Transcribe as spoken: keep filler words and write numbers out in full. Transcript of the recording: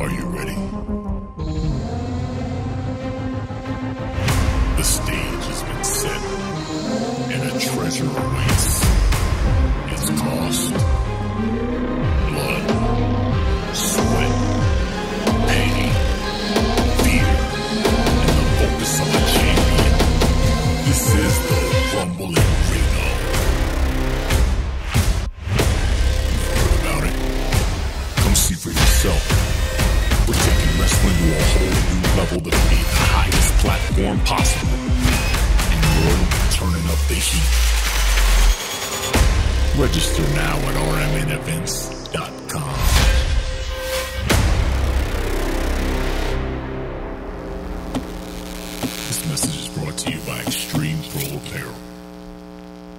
Are you ready? The stage has been set, and a treasure awaits. It's cost, blood, sweat, pain, fear, and the focus of a champion. This is the Rumble in Reno. You've heard about it? Come see for yourself. We're taking wrestling to a whole new level to be the highest platform possible. And you're turning up the heat. Register now at r m n events dot com.